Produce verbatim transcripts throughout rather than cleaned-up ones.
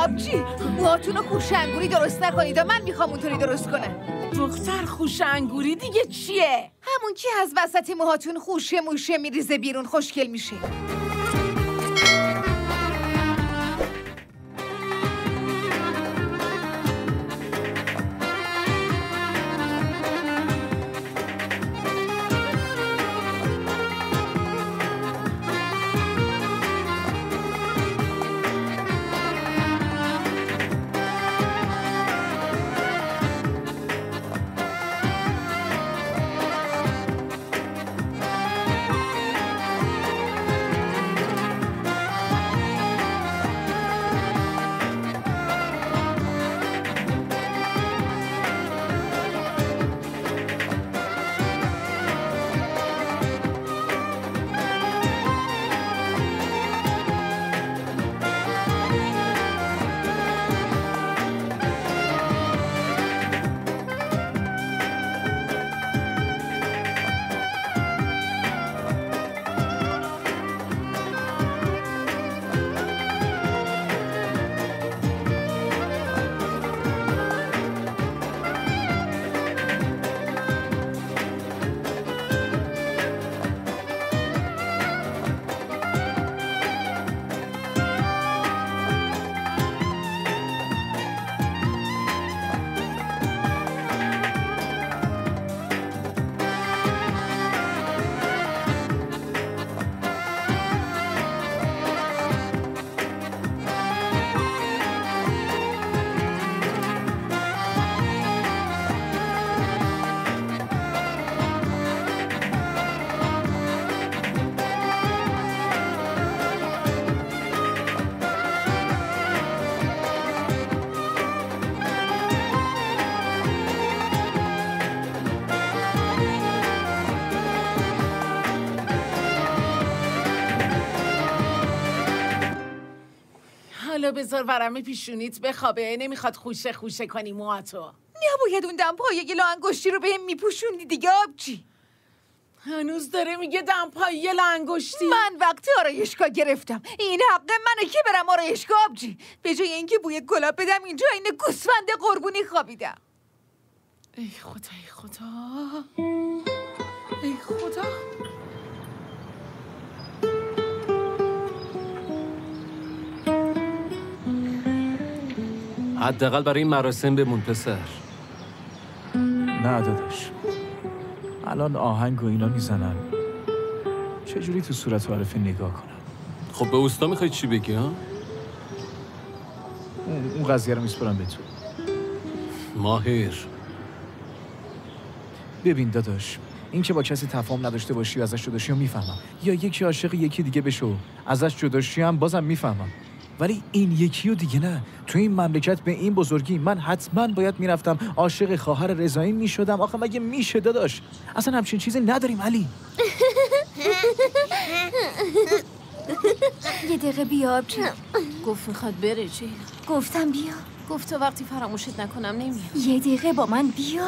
آبجی موهاتونو خوش انگوری درست نکنید. من میخوام اونطوری درست کنم. دختر خوش انگوری دیگه چیه؟ همون که از وسط موهاتون خوشه موشه میریزه بیرون خوشگل میشه. حالا بذار ورم پیشونیت بخوابه. نمیخواد خوشه خوشه کنی موهاتو. نباید اون دمپایی گل و انگشتی رو بهم میپوشوندی دیگه آبجی. هنوز داره میگه دمپایی گل و انگشتی. من وقت آرایشگاه گرفتم. این حق منه که برم آرایشگاه آبجی. به جای اینکه بوی گلاب بدم اینجا این گوسفند قربونی خوابیدم. ای خدا ای خدا ای خدا. حداقل برای این مراسم بمون پسر. نه داداش، الان آهنگ و اینا میزنن، چجوری تو صورت عارفی نگاه کنم؟ خب به اوستا میخوای چی بگی ها؟ اون قضیه رو میسپرم به تو. ماهر ببین داداش، این که با کسی تفاهم نداشته باشی و ازش جداشی رو میفهمم، یا یکی عاشق یکی دیگه بشو ازش جداشی هم بازم میفهمم، ولی این یکی و دیگه نه. تو این مملکت به این بزرگی من حتما باید میرفتم عاشق خواهر رضایی میشدم. آخه مگه میشه داداش؟ اصلا همچین چیزی نداریم علی. یه دقیقه بیا آبجی. گفت میخواد بره چی؟ گفتم بیا. گفت تا وقتی فراموشت نکنم نمیام. یه دقیقه با من بیا.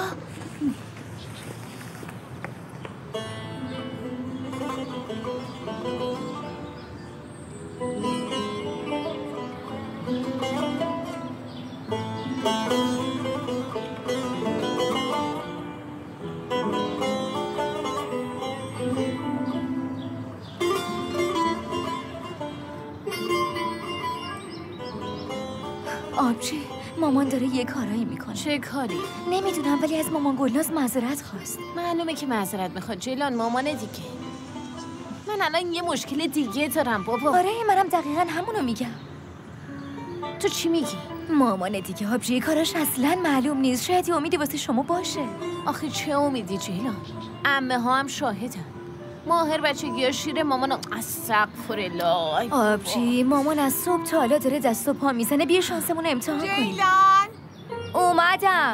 آبجی، مامان داره یه کارایی میکنه. چه کاری؟ نمیدونم، ولی از مامان گلناز معذرت خواست. معلومه که معذرت میخواد جیلان، مامان دیگه. من الان یه مشکل دیگه دارم بابا. آره منم دقیقاً همونو میگم. تو چی میگی؟ مامان دیگه آبجی کاراش اصلاً معلوم نیست. شاید یه امیدی واسه شما باشه. آخه چه امیدی جیلان؟ عمه ها هم شاهدن. ماهر بچگی شیر مامان. استغفرالله. آبجی مامان از صبح تا حالا داره دست و پا میزنه. بیا شانسمون امتحان کنیم. جیلان اومدم.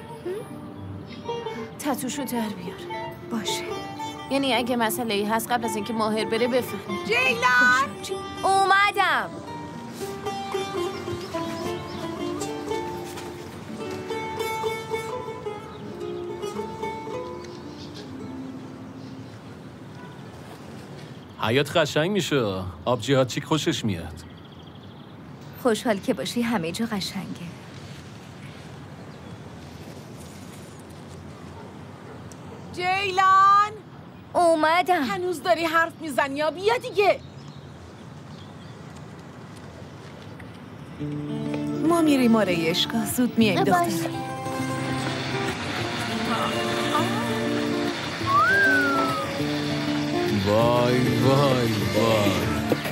تتوشو در بیار. باشه. یعنی اگه مسئله ای هست قبل از اینکه ماهر بره بفهمی. جیلان اومدم. حیات قشنگ میشه. آبجی ها چیک خوشش میاد. خوشحال که باشی، همه جا قشنگه. جیلان اومدم. هنوز داری حرف میزنی یا بیا دیگه. ما میریم آرایشگاه، زود میایم دختر. وای وای وای.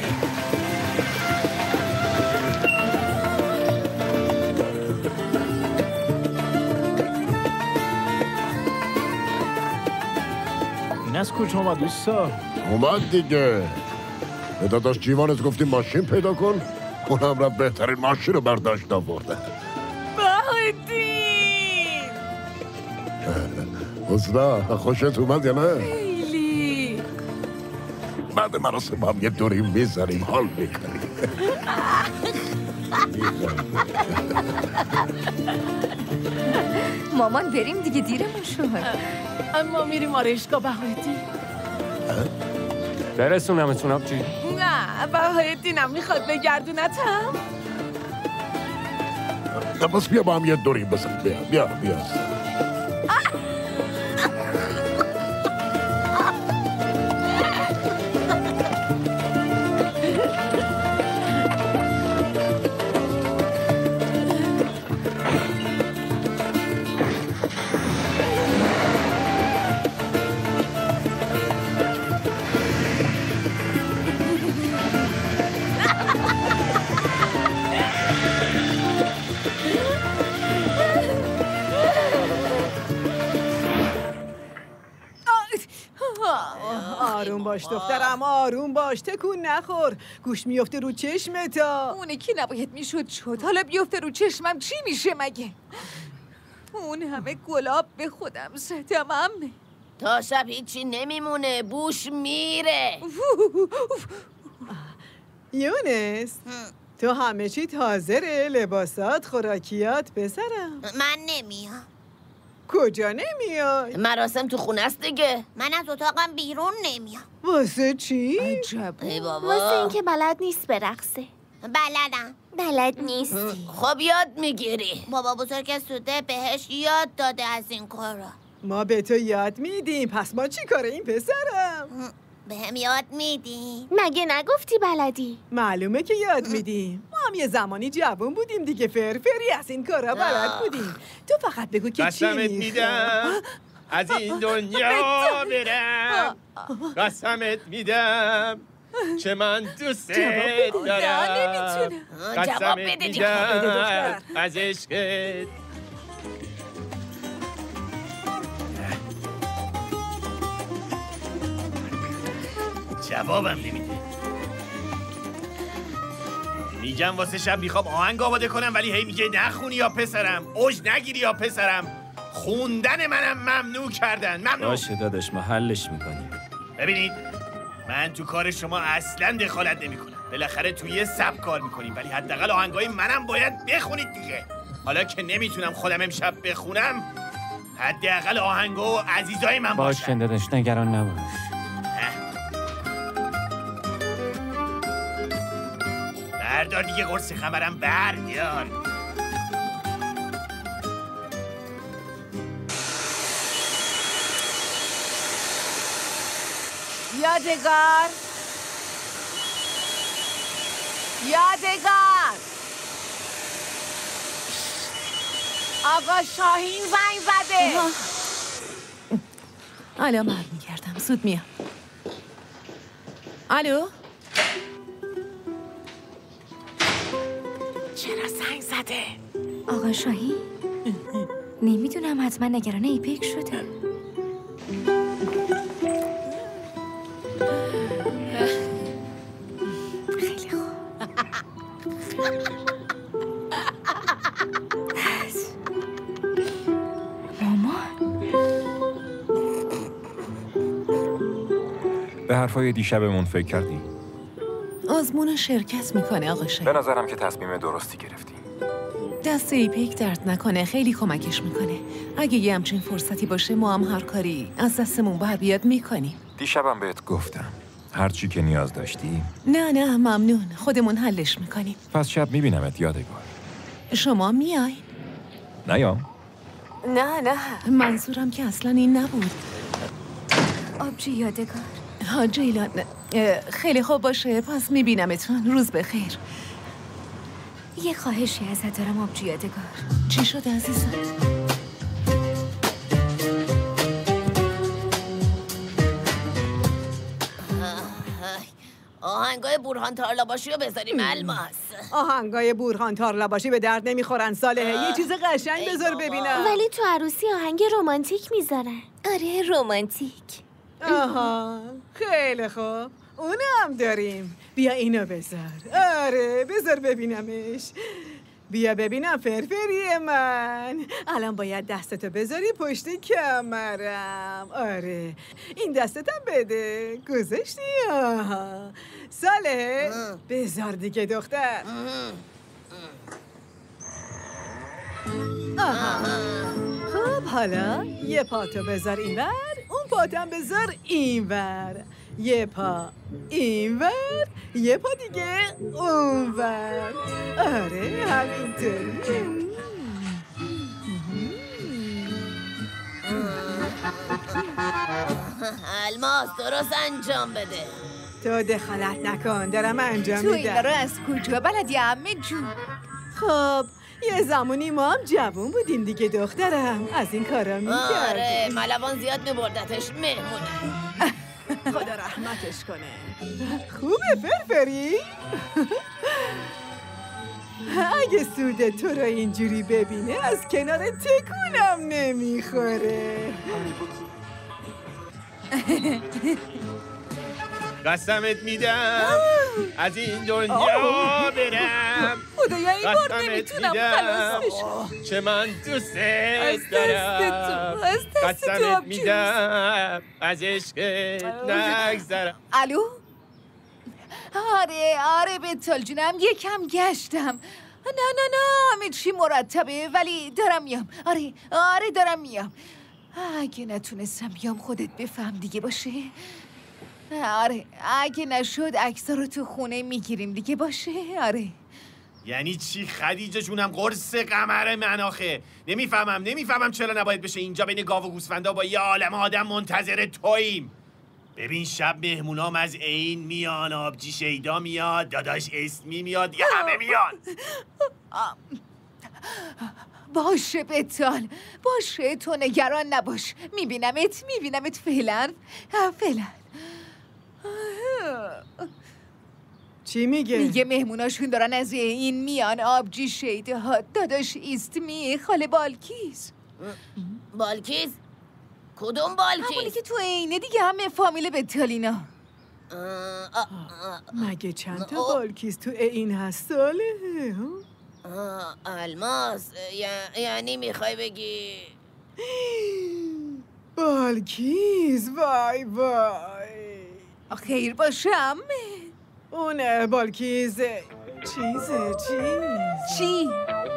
این از کجا اومد دوستا؟ اومد دیگه. به داداش جیوانت گفتیم ماشین پیدا کن، اونم رفت بهترین ماشین رو برداشت آورده. بهادین حسنا خوشت اومد یا نه؟ خیلی. بعد مراسم هم یه دوری میزنیم، حال میکنیم. مامان بریم دیگه، دیرمون شد. اما میریم آرایشگاه بهادین. برسونمتون آبجی. نه بهادینم میخواد بگردونتم. بس بیا با هم یه دوری بزن. بیا بیا بیا. آروم باش دخترم، آروم باش، تکون نخور، گوش میفته رو چشمتا. اونه که نباید میشد شد، حالا بیفته رو چشمم چی میشه مگه؟ اون همه گلاب به خودم زدم عمه. تا شب هیچی نمیمونه، بوش میره. یونس تو همه چی تازره، لباسات، خوراکیات پسرم. من نمیام. کجا نمیای؟ مراسم تو خونه است دیگه. من از اتاقم بیرون نمیام. واسه چی؟ عجب. ای بابا. واسه اینکه بلد نیست برقصه. بلدم. بلد نیستی. خب یاد میگیری. بابا بزرگ سوده بهش یاد داده از این کارا. ما به تو یاد میدیم، پس ما چی کاره این پسرم؟ به هم یاد میدی؟ مگه نگفتی بلدی؟ معلومه که یاد میدیم. ما هم یه زمانی جوون بودیم دیگه، فرفری از این کارا بلد بودیم. تو فقط بگو که چی قسمت میدم از این دنیا برم، قسمت میدم چه من دوست دارم، قسمت میدم از عشقت. جوابم نمیده. میگم واسه شب میخوام آهنگ آماده کنم ولی هی میگه نخونی یا پسرم، اوج نگیری یا پسرم. خوندن منم ممنوع کردن. ممنوع. باشه داداش، ما حلش میکنیم. ببینید من تو کار شما اصلا دخالت نمیکنم. بالاخره توی یه سبک کار میکنیم ولی حداقل آهنگای منم باید بخونید دیگه. حالا که نمیتونم خودم امشب بخونم، حداقل آهنگا و عزیزای من باشن. باشه داداش، نگران نباش. بردار دیگه قرص خمرم، بردار. یادگار یادگار آقا شاهین زنگ زده. الو مرد میکردم، زود میام. الو چرا زنگ زده؟ آقا شاهین نمیدونم، حتما نگران ایپک شده. خیلی خوب. مامان به حرفای دیشبمون فکر کردی؟ آزمون شرکت میکنه آقا شاهین. به نظرم که تصمیم درستی گرفتی. دست ایپک درد نکنه، خیلی کمکش میکنه. اگه یه همچین فرصتی باشه ما هم هر کاری از دستمون بر بیاد میکنیم. دیشبم بهت گفتم هر چی که نیاز داشتی؟ نه نه ممنون، خودمون حلش میکنیم. پس شب میبینمت یادگار. شما میای؟ نیام؟ نه نه منظورم که اصلا این نبود. آبجی یادگار. ها جیلان، خیلی خوب باشه، پس میبینمتون. روز بخیر. یه خواهشی ازت دارم آبجی یادگار. چی شد عزیزم؟ آهنگای بورهان تارلاباشی رو بذاریم الماس. آهنگای بورهان تارلاباشی به درد نمیخورن صالحه. یه چیز قشنگ بذار ببینم. ولی تو عروسی آهنگ رمانتیک میذارن. آره رمانتیک. آها خیلی خوب، اونم داریم. بیا اینو بذار. آره بذار ببینمش. بیا ببینم فرفری من. الان باید دستتو بذاری پشت کمرم. آره این دستتم بده. گذاشتی؟ آها صالحه بذار دیگه دختر. آها خب حالا یه پاتو بذار اینور، اون پاتم بذار اینور. یه پا اینور، یه پا دیگه اونور. آره همینطوری. الماس درست انجام بده. تو دخالت نکن، دارم انجام تو میدم. اینا رو از کجا بلدی عمه جون؟ خب یه زمانی ما هم جوون بودیم دیگه دخترم، از این کارا میکردیم. آره ملوان زیاد میبردتش مهمونه. خدا رحمتش کنه. خوبه فرفری؟ اگه سود تو رو اینجوری ببینه از کنار تکونم نمیخوره. قسمت میدم از این دنیا برم. خدایا این بار نمیتونم خلاص بشم. چه من دوست از دست دارم. تو، از دست تو قسمت آبجی. میدم از عشقت نگذرم. الو؟ آره آره بتال جونم یکم گشتم. نه نه نه همه چی مرتبه ولی دارم میام. آره آره دارم میام. اگه نتونستم بیام خودت بفهم دیگه باشه. آره اگه نشد عکس‌ها رو تو خونه میگیریم دیگه باشه. آره یعنی چی خدیجه جونم؟ قرص قمر من آخه نمیفهمم نمیفهمم چرا نباید بشه اینجا بین گاو و گوسفندا با یه عالم آدم منتظر توییم. ببین شب مهمونام از این میان، آبجی شیدا میاد، داداش اسمی میاد، یه همه میان. باشه بتال باشه تو نگران نباش. میبینمت میبینمت فعلا فعلا. چی میگه؟ میگه مهموناشون دارن از این میان. آبجی شیده ها، داداش ایستمی، خاله بالکیز. بالکیز؟ کدوم بالکیز؟ همونی که تو اینه دیگه، همه فامیل بتالینا. مگه چند تا بالکیز تو این هست ساله؟ الماس یعنی میخوای بگی بالکیز؟ وای وای خیر باشه عمه. اون بالکیز چیزه چیز چی؟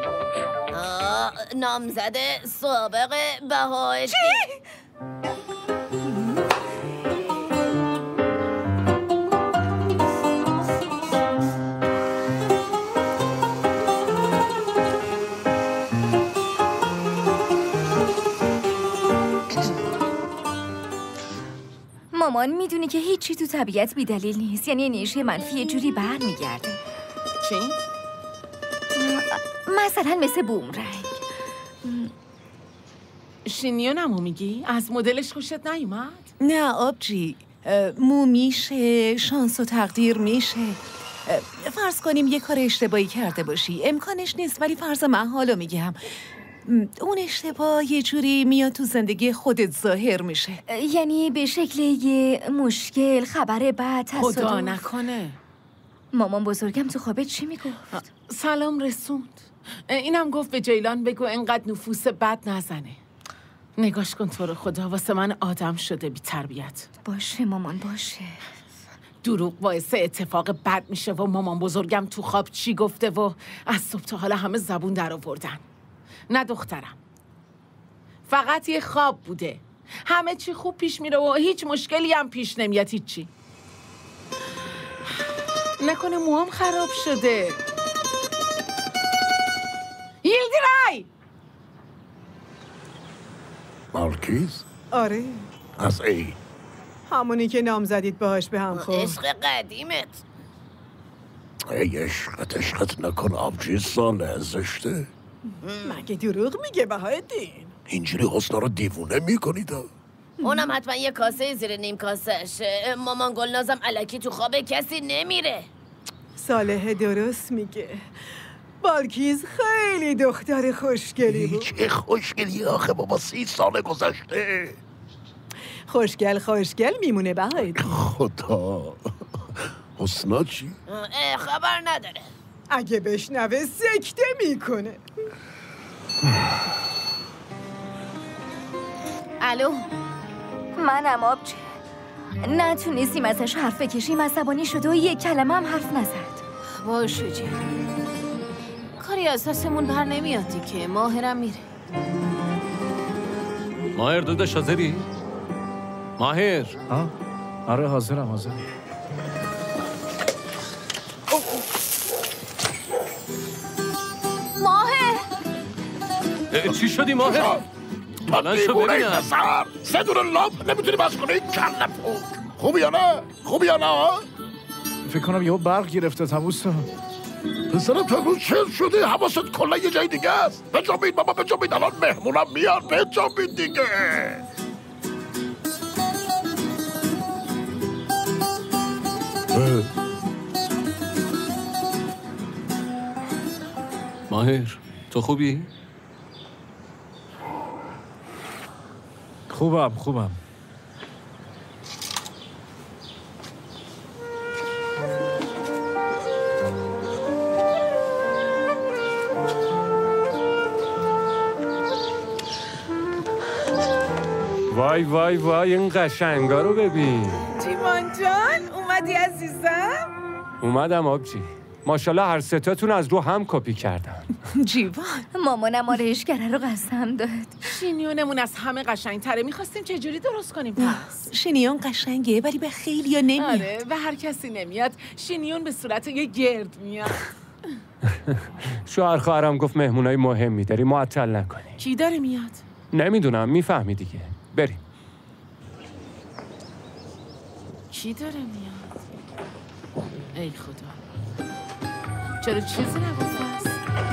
نامزده سابق بهایی. چی؟ مامان میدونی که هیچی تو طبیعت بی دلیل نیست. یعنی انرژی منفی یه جوری بر میگرده. چی؟ مثلا مثل بومرنگ. شینیونمو میگی؟ از مدلش خوشت نیومد؟ نه آبجی، مو میشه، شانس و تقدیر میشه. فرض کنیم یه کار اشتباهی کرده باشی، امکانش نیست ولی فرض محالو میگم. اون اشتباه یه جوری میاد تو زندگی خودت ظاهر میشه. یعنی به شکل یه مشکل، خبر بد، تصادف. خدا نکنه. مامان بزرگم تو خوابت چی میگفت؟ سلام رسوند. اینم گفت به جیلان بگو انقدر نفوس بد نزنه. نگاش کن تو رو خدا، واسه من آدم شده بی تربیت. باشه مامان باشه. دروغ باعث اتفاق بد میشه و مامان بزرگم تو خواب چی گفته و از صبح تا حالا همه زبون در آوردن. نه دخترم، فقط یه خواب بوده. همه چی خوب پیش میره و هیچ مشکلی هم پیش نمیاد. هیچی. نکنه موام خراب شده. یلدیرای! مالکیز؟ آره، از ای؟ همونی که نام زدید باهاش به هم خورد. عشق قدیمت. ای عشقت عشقت نکن آبجی ساله زشته. مگه دروغ میگه بهایالدین؟ اینجوری حسنا رو دیوونه میکنید. اونم حتما یه کاسه زیر نیم کاسه‌ش. مامان گلنازم الکی تو خواب کسی نمیره. صالح درست میگه. بالکیز خیلی دختر خوشگلی بود. چه خوشگلی آخه بابا، سی سال گذشته. خوشگل خوشگل میمونه بهایالدین. خدا. حسنا چی؟ خبر نداره. اگه بشنوه سکته میکنه. الو، منم آبجی. نتونستیم ازش حرف بکشیم، عصبانی شده و یک کلمه هم حرف نزد. باشه جی، کاری از دستمون بر نمیادی که ماهرم میره. ماهر داداش حاضری؟ ماهر ها؟ آره حاضرم حاضرم. ماهر! چی شدی ماهر؟ من شو دیوونه ببینم. پسر، سه دور لامپ نمیتونی بس کنی؟ کل پوک. خوبی یا نه؟ خوبی یا نه؟ فکر کنم یهو برق گرفته تموسا. پسرم تو امروز چیز شدی؟ حواست کلا یه جای دیگه است. بجنبید بابا بجنبید، الان مهمونم میاد. بجنبید دیگه. ماهر تو خوبی؟ خوبم خوبم. وای وای وای این قشنگا رو ببین. تیمان جان اومدی عزیزم؟ اومدم آبجی. ماشاءالله هر ستاتون از رو هم کپی کردن. جیوان مامانم آرایشگره رو قسم داد. شینیونمون از همه قشنگتره. میخواستیم چجوری درست کنیم پس؟ شینیون قشنگه ولی به خیلی یا نمیاد. آره به هر کسی نمیاد. شینیون به صورت یه گرد میاد. شوهر خواهرم گفت مهمونای مهمی داری، معطل نکنی. کی داره میاد؟ نمیدونم، میفهمی دیگه. بریم. کی داره میاد؟ ای خدا، چرا چیزی نگفته است؟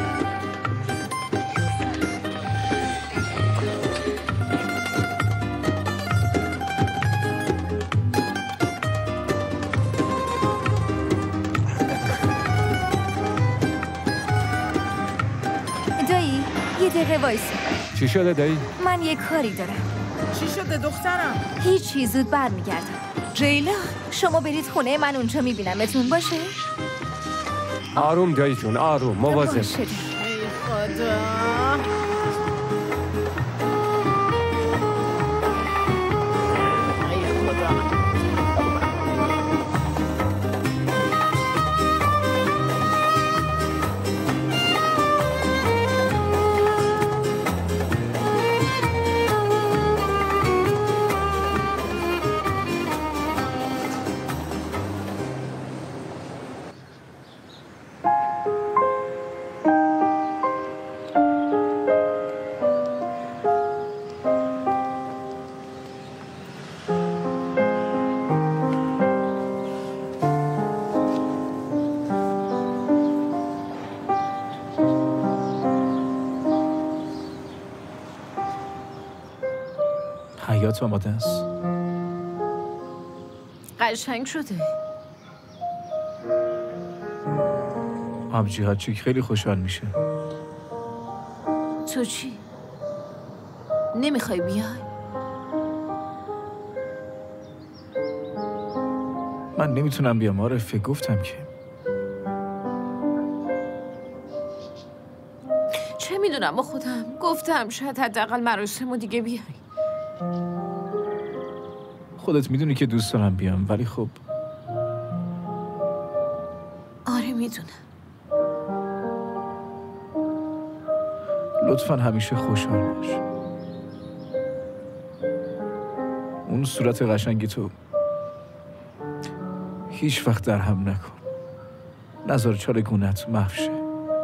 دایی یه دقیقه وایسا. چی شده دایی؟ من یه کاری دارم. چی شده دخترم؟ هیچی، زود برمیگردم. جیلا شما برید خونه، من اونجا میبینمتون. باشه؟ آروم دایی جون، آروم، مواظب. باشه. ای خدا. حیات آماده است. قشنگ شده. آبجی هاچیک خیلی خوشحال میشه. تو چی؟ نمیخوای بیای؟ من نمیتونم بیام عارفه، گفتم که. چه میدونم با خودم گفتم شاید حداقل مراسمو دیگه بیای. خودت میدونی که دوست دارم بیام، ولی خب آره میدونم. لطفاً همیشه خوشحال باش. اون صورت قشنگی تو هیچ وقت در هم نکن. نظر چالگونت محو شه.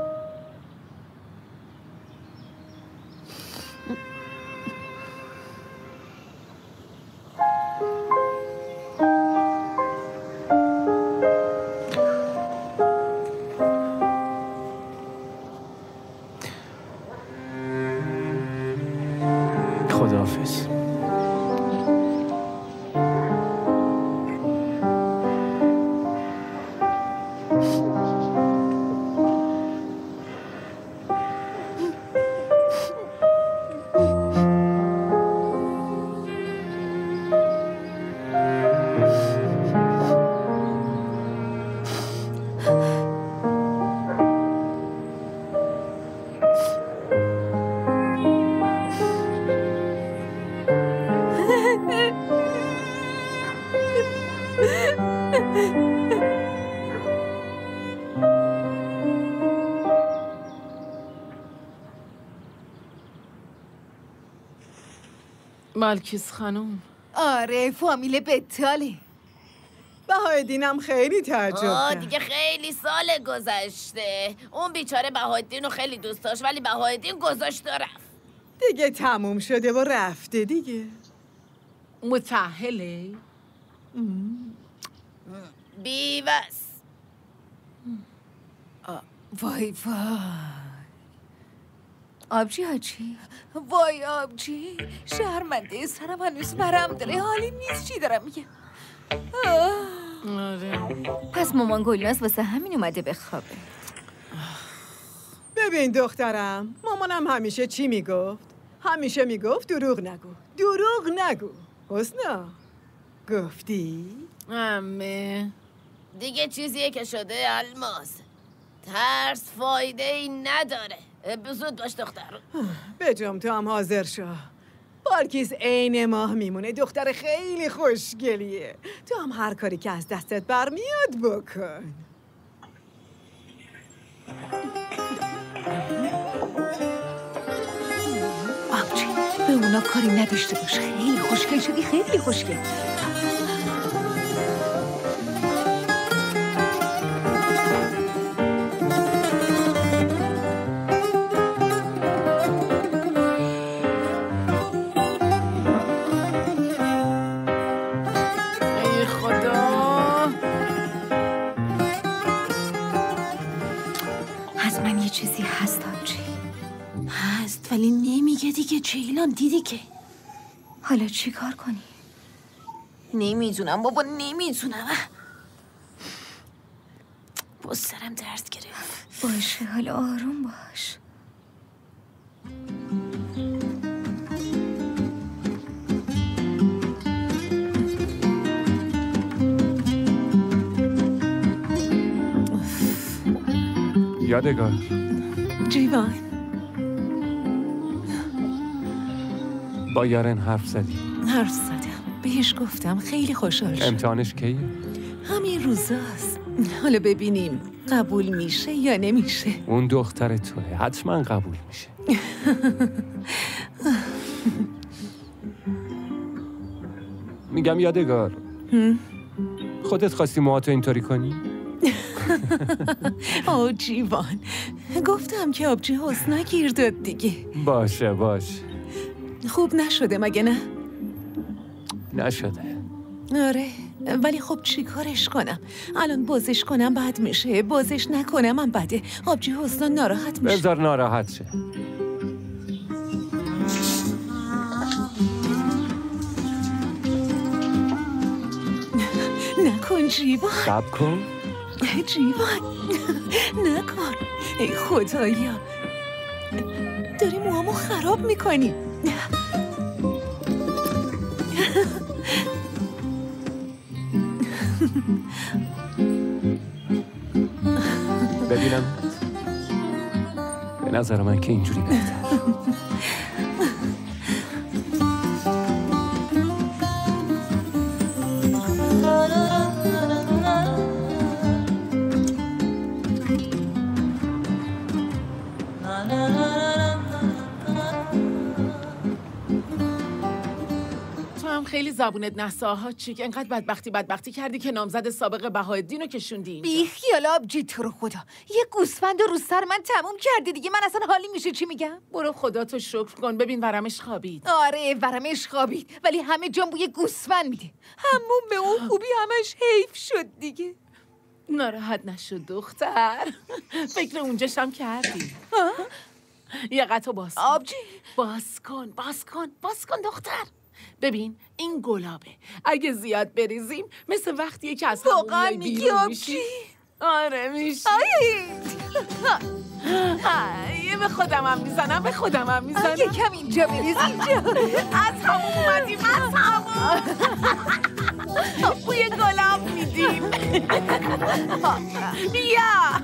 خداحافظ. بلکیس خانم. آره فامیل بتاله. بهایالدینم خیلی تعجب آه کرد. دیگه خیلی سال گذشته. اون بیچاره بهایالدین رو خیلی دوست داشت ولی بهایالدین گذاشت و رفت. دیگه تموم شده و رفته دیگه. متأهله؟ بیوس. وای وای. آبجی حاجی. وای آبجی. شرمنده سرم هنوز برم داره. حالی نیست چی دارم میگم. پس مامان گلناز واسه همین اومده بخوابه. ببین دخترم، مامانم همیشه چی میگفت؟ همیشه میگفت دروغ نگو. دروغ نگو. حسنا گفتی؟ امه دیگه چیزیه که شده الماس. ترس فایده ای نداره. بزود باش دختر. بجام تو هم حاضر شو. بارکیز عین ماه میمونه. دختر خیلی خوشگلیه. تو هم هر کاری که از دستت برمیاد بکن. آبجی به اونا کاری نداشته باش. خیلی خوشگل شدی. خیلی خوشگل. چیزی هست آبجی. هست ولی نمیگه دیگه. جیلان دیدی که. حالا چی کار کنی؟ نمیدونم بابا نمیدونم. باز سرم درد گرفت. باشه حالا آروم باش. یادگار جیوان با یارن حرف زدی؟ حرف زدم. بهش گفتم خیلی خوشحال شد. امتحانش کیه؟ همین روزاست. حالا ببینیم قبول میشه یا نمیشه. اون دختر توه. حتما قبول میشه. میگم یادگار خودت خواستی موهاتو اینطوری کنی؟ آه جیوان گفتم که آبجی حسنا گیر داد دیگه. باشه باشه. خوب نشده مگه نه؟ نشده. آره ولی خب چی کارش کنم؟ الان بازش کنم بد میشه، بازش نکنم هم بده. آبجی حسنا ناراحت میشه. بذار ناراحت شه. نکن جیوان. صبر کن. جیوان نکن. ای خدایا داری موامو خراب میکنی. ببینم به نظر من که اینجوری بهتر. خیلی زبونت نسا ها چیک. انقدر بدبختی بدبختی کردی که نامزد سابق بهاءالدین رو کشوندی اینجا. بی خیال آبجی تو رو خدا. یه گوسفند رو سر من تموم کردی دیگه. من اصلا حالی میشه چی میگم؟ برو خدا تو شکر کن. ببین ورمش خوابید. آره ورمش خوابید ولی همه جان بوی گوسفند میده. همون به اون خوبی همش حیف شد دیگه. ناراحت نشد دختر. فکر اونجاشم کردی. یه قطع باز کن. آبجی باز کن باز کن باز کن دختر. ببین این گلابه. اگه زیاد بریزیم مثل وقتیه که از واقعا میگی آبجی؟ آره میشی. یه به خودم هم میزنم به خودم هم میزنم. یکم اینجا بریز اینجا. از همون اومدیم از همون. بوی گلاب میدیم. بیا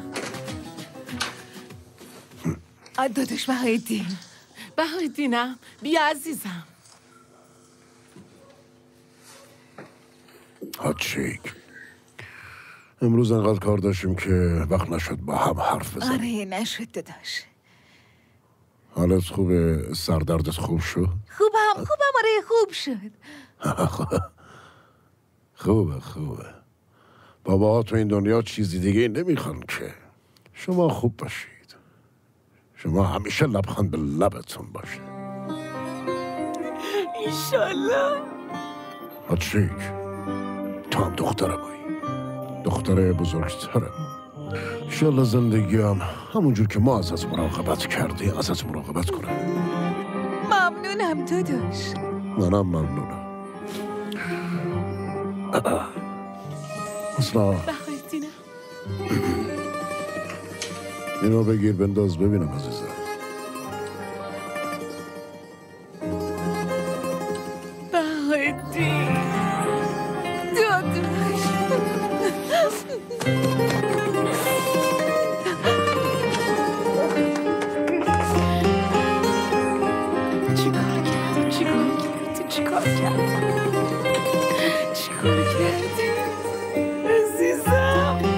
داداش بهاءالدین. بهاءالدینم بیا عزیزم. هاتشیک امروز انقدر کار داشتیم که وقت نشد با هم حرف بزنیم. آره نشد داداش. حالت خوبه؟ سردردت خوب شد؟ خوبم خوبم آره خوب شد. خوبه خوبه. باباها تو این دنیا چیزی دیگه نمیخوان که شما خوب باشید. شما همیشه لبخند به لبتون باشه. ایشالله. هاتشیک تو هم دخترمایی، دختر بزرگترم. ایشالله زندگی هم همونجور که ما ازت مراقبت کردیم ازت مراقبت کنم. ممنونم داداش. منم ممنونم. اصلا بهاءالدینم اینو بگیر بنداز ببینم عزیزم. بهاءالدین داداش. چیکار کردی؟ چیکار کردی؟ چیکار کردی؟ چیکار کردی؟ عزیزم.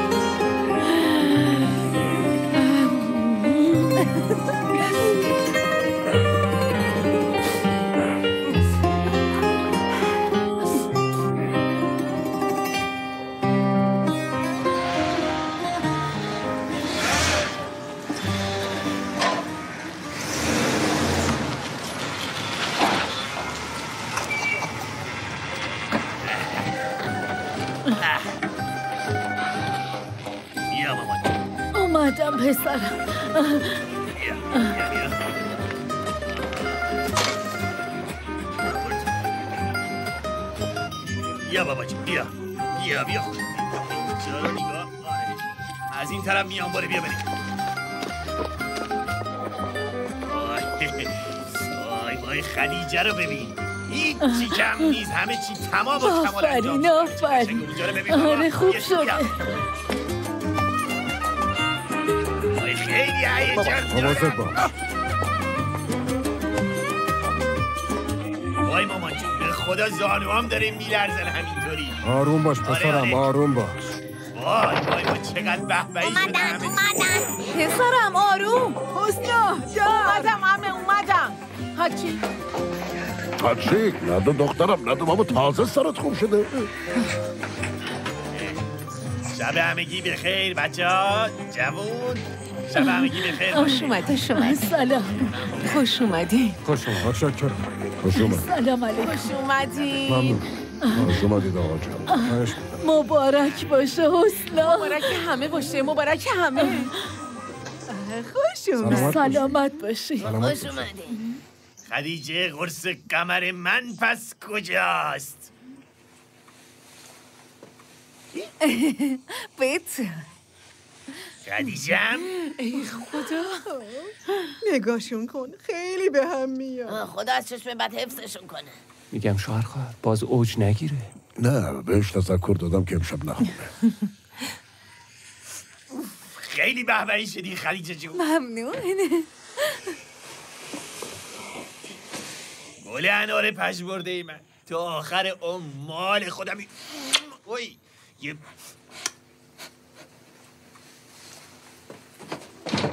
اومدم پسرم. بیا باباجی بیا بیا بیا خود چرا نگاه. آره از این طرف میام. باره بیا بریم. وای وای خدیجه رو ببین. هیچی کم نیست. همه چی تمام و کمال انجام شده. آفرین آفرین. آره خوب شده. وای خیلی هیجان داره. وای مامان جون به خدا زانوام داره میلرزن همینطوری. آروم باش پسرم آروم باش. وای وای وای چقدر بهبهی شده. اومدن اومدن. پسرم آروم. حسنا اومدم عمه اومدم. هاچی هاتشیک ندو دخترم ندو بابا تازه سرت خوب شده. شب همگی بخیر بچه ها. جوون شب همگی بخیر. خوش اومد خوش اومد. سلام. خوش اومدی. خوش اومد. متشکرم. خوش اومد. سلام علیکم. خوش اومدی. ممنون. خوش اومدید آقا جان. مبارک باشه حسنا. مبارک همه باشه. مبارک همه. خوش اومد. سلامت باشی. خوش اومدی. خدیجه قرص قمر من پس کجاست؟ بیت خدیجه‌م ای خدا نگاهشون کن خیلی به هم میاد. خدا از چشم بد حفظشون کنه. میگم شوهر خواهر باز اوج نگیره. نه بهش تذکر دادم که امشب نخونه. خیلی بهبهی شدی خدیجه جون. ممنون. گل انار پژمرده ای من تا آخر اون مال خودم. اوی یه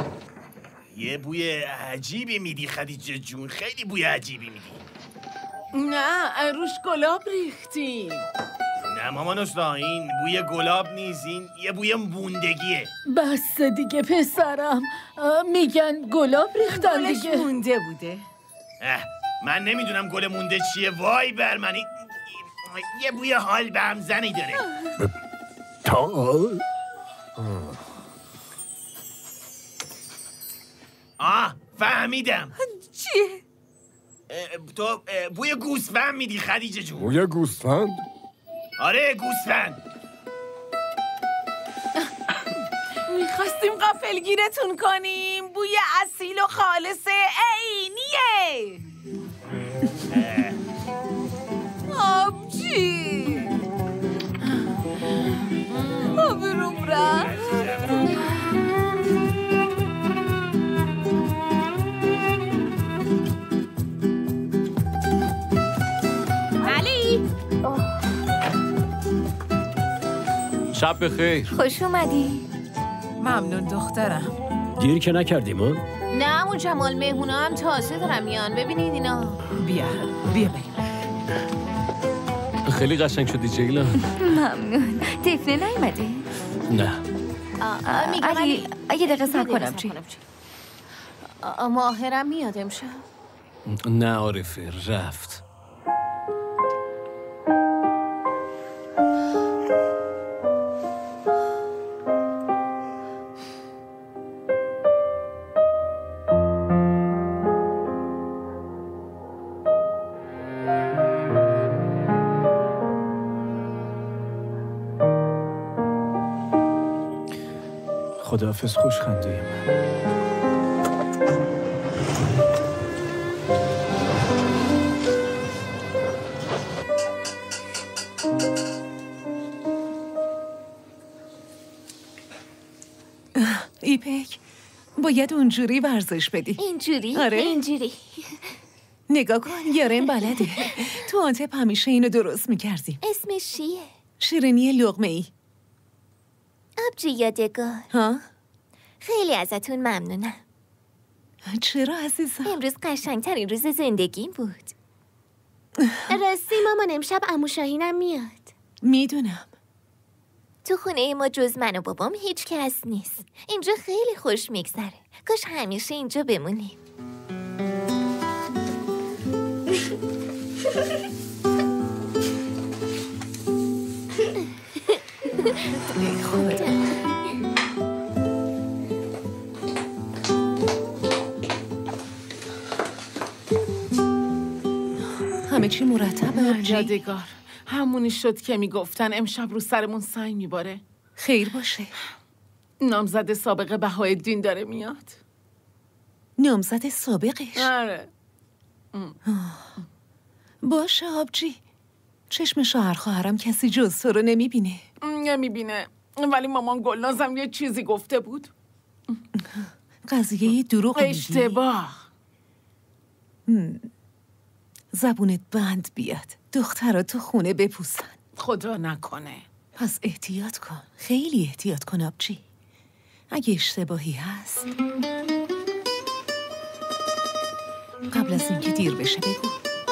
یه بوی عجیبی میدی خدیجه جون. خیلی بوی عجیبی میدی. نه روش گلاب ریختیم. نه مامان استا، این بوی گلاب نیست، این یه بوی موندگیه. بس دیگه پسرم، میگن گلاب ریختن دیگه. گلش مونده بوده. اه من نمیدونم گل مونده چیه. وای بر من، این یه بوی حال به هم زنی داره. تا آه فهمیدم. چیه؟ تو بوی گوسفند میدی خدیجه جون. بوی گوسفند؟ آره گوسفند. میخواستیم غافلگیرتون کنیم. بوی اصیل و خالص عینیه. آبجی آبروم رفت. شب بخیر. خوش اومدی. ممنون دخترم. دیر که نکردیم ها؟ نه عمو جمال، مهمونا هم تازه دارن میان. ببینید اینا. بیا بیا بریم. خیلی قشنگ شدی جیلان. ممنون. طفله نیومده؟ نه. اگه اگه دقیقه سب کنم چی؟ ماهرم میاد امشب؟ نه عارفه رفت. خداحافظ خوشخنده من. ایپک باید اونجوری ورزش بدی. اینجوری؟ آره اینجوری. نگاه کن یارم بلده. تو آنتپ همیشه اینو درست میکردیم. اسمش چیه؟ شیرینی لقمه ای. آبجی یادگار. ها؟ خیلی ازتون ممنونم. چرا عزیزم؟ امروز قشنگترین روز زندگیم بود. راستی مامان امشب عمو شاهینم میاد. میدونم. تو خونه ما جز من و بابام هیچ کس نیست. اینجا خیلی خوش میگذره. کاش همیشه اینجا بمونیم. ای خدا. همه چی مرتبه. یادگار همونی شد که میگفتن امشب رو سرمون سنگ میباره. خیر باشه. نامزد سابق بهاءالدین داره میاد. نامزد سابقش؟ آره. باشه آبجی. چشم شوهر خواهرم کسی جز تو رو نمیبینه. نمیبینه، ولی مامان گلنازم یه چیزی گفته بود. قضیه دروغ میگی؟ اشتباه. زبونت بند بیاد. دخترها تو خونه بپوسن. خدا نکنه. پس احتیاط کن. خیلی احتیاط کن آبجی. اگه اشتباهی هست قبل از اینکه دیر بشه بگو.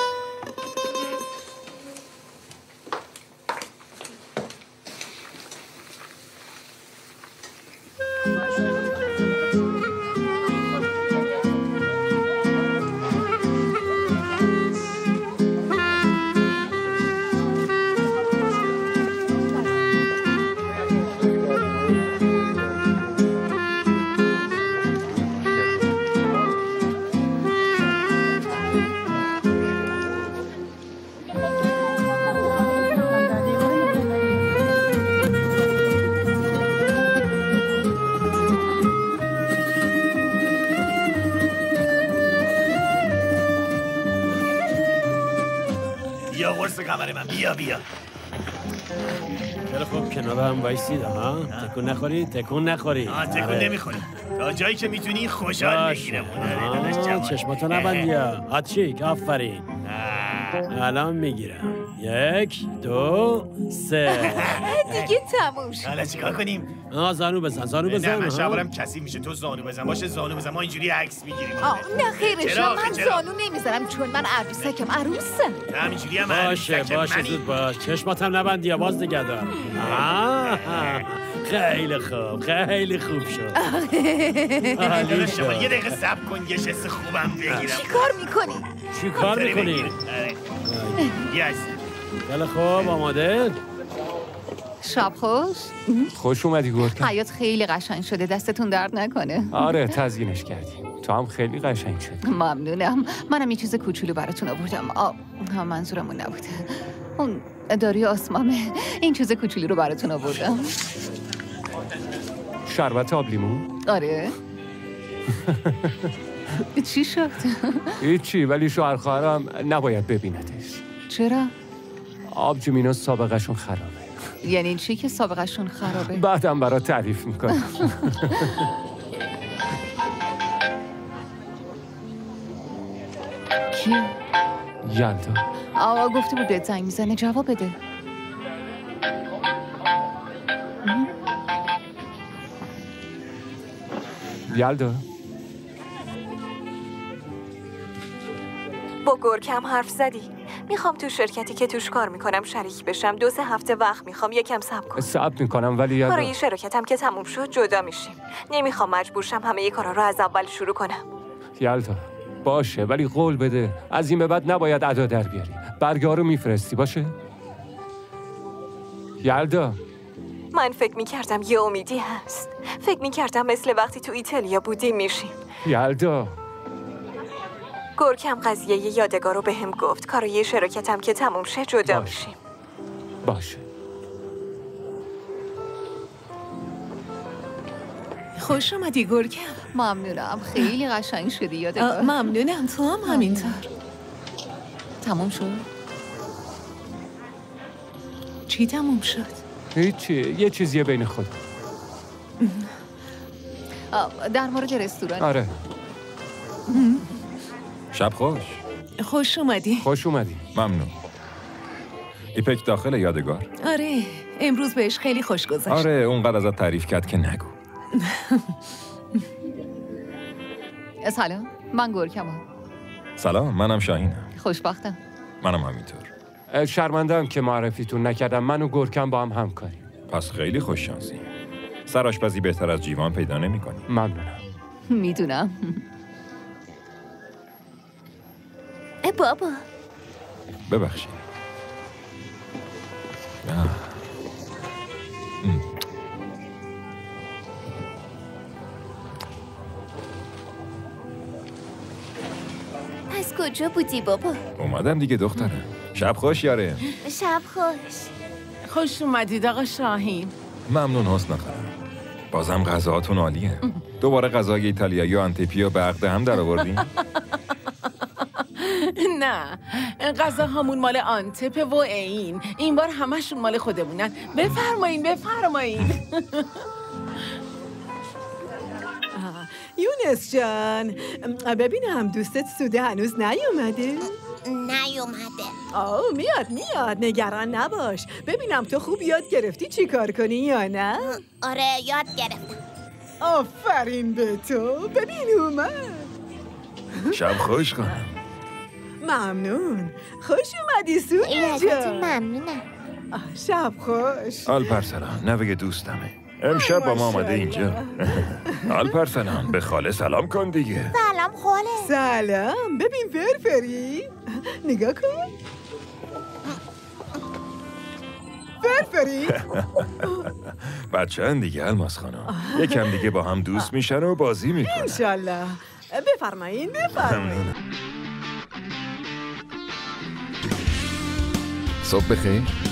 بیا قرص قمر من، بیا بیا. خیلی خوب کنار هم وایسید ها. تکون نخوری تکون نخوری. آه تکون نمیخوری. تا جایی که میتونی خوشحال بگیرم. چشماتو نبندی ها. آتشیک آفرین. الان میگیرم. یک دو سه. دیگه تموم شد. حالا چیکار کنیم؟ آه زانو بزن زانو نه بزن. من شبارم کسی میشه تو زانو بزن باشه زانو بزن ما اینجوری عکس میگیریم. نه خیرش چرا؟ من چرا؟ زانو نمیذارم چون من عروسکم عروسم. نه همینجوری هم باشه عروسکم باشه منی. زود باش چشماتم نبندی یا باز نگه دار. آه، خیلی خوب خیلی خوب شد. عالی شما شد. یه دقیقه صبر کن یه شست خوبم بگیرم. چی کار میکنی؟ چی کار میکنی؟ یس. خیلی خوب آماده؟ شب خوش. خوش اومدی گرگم. حیات خیلی قشنگ شده دستتون درد نکنه. آره تزیینش کردیم تو هم خیلی قشنگ شد. ممنونم. منم یه چیز کوچولو براتون آوردم. آه منظورمون نبوده. اون داری آسمامه. این چیز کوچولو رو براتون آوردم. شربت آب لیمو؟ آره. چی شد؟ هیچی ولی شوهر خواهرم نباید ببیندش. چرا؟ آبجومینا سابقهشون خرابه. یعنی چی که سابقهشون خرابه؟ بعدم برات تعریف میکنم. کی؟ یلدا. آقا گفته بود بهت زنگ میزنه جواب بده. یلدا با گرگم حرف زدی؟ میخوام تو شرکتی که توش کار میکنم شریک بشم. دو سه هفته وقت میخوام یکم صبر کن. صبر میکنم ولی یلدا برای شرکتم که تموم شد جدا میشیم. نمیخوام مجبور شم همه ی کارا رو از اول شروع کنم. یلدا باشه ولی قول بده از این به بعد نباید ادا در بیاری. برگه رو میفرستی باشه؟ یلدا من فکر میکردم یه امیدی هست. فکر میکردم مثل وقتی تو ایتالیا بودیم میشیم. یلدا گرگم قضیه ی یادگار رو به هم گفت. کارای شرکتم که تموم شه جدا باش. میشیم. باشه. خوش اومدی گرگم. ممنونم خیلی قشنگ شدی یادگار. ممنونم تو هم همینطور. تموم شد؟ چی تموم شد؟ هیچی یه چیزیه بین خود. در مورد رستوران. آره. شب خوش. خوش اومدی. خوش اومدی. ممنون. ایپک داخل یادگار. آره امروز بهش خیلی خوش گذشت. آره اونقدر ازت تعریف کرد که نگو. سلام من گرگمم. سلام منم شاهینم. خوشبختم. منم همینطور. شرمنده‌ام که معرفیتون نکردم. من و گرگم با هم همکاریم. پس خیلی خوش شانسی. سرآشپزی بهتر از جیوان پیدا نمی‌کنی. ممنونم. میدونم. ای بابا ببخشید. آه. ام. پس کجا بودی بابا؟ اومدم دیگه دخترم. شب خوش یاره. شب خوش. خوش اومدید آقا شاهین. ممنون حسن خانم. بازم غذاهاتون عالیه. دوباره غذای ایتالیایی و آنتیپیو به عقد هم در آوردین؟ نه غذاهامون مال آنتپه و این این بار همشون مال خودمونن. بفرمایین بفرمایین. یونس جان ببینم دوستت سوده هنوز نیومده؟ نیومده. آه میاد میاد نگران نباش. ببینم تو خوب یاد گرفتی چی کار کنی یا نه؟ آره یاد گرفتم. آفرین به تو. ببین اومد. شب خوش خانم. ممنون. خوش اومدی سوده جان. ممنونم. شب خوش. آلپرسلان نوه دوستمه. امشب با ما آمده اینجا. آلپرسلان به خاله سلام کن دیگه. سلام خاله. سلام. ببین فرفری نگاه کن. فرفری بچه هن دیگه الماس خانم. یکم دیگه با هم دوست میشن و بازی میکنن. انشالله. بفرمایین بفرمایین. صبح بخیر.